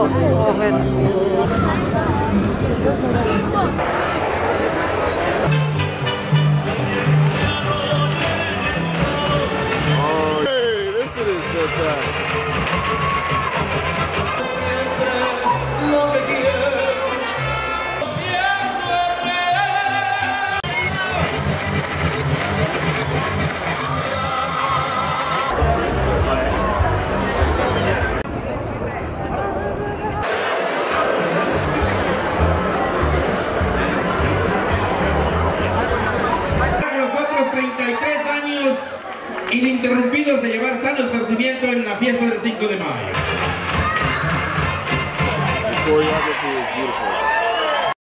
Hey, listen to this sometime. Ininterrumpidos de llevar sano esparcimiento en la fiesta del 5 de mayo. Choreography is beautiful.